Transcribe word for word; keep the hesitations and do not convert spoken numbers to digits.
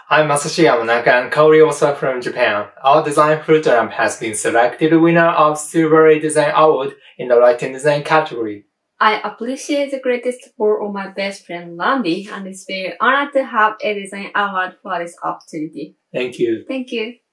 I'm Masashi Yamanaka and Kaori Osawa from Japan. Our design fruit lamp has been selected winner of Silver Design Award in the Lighting Design category. I appreciate the greatest support of my best friend Randy, and it's very honored to have a design award for this opportunity. Thank you. Thank you.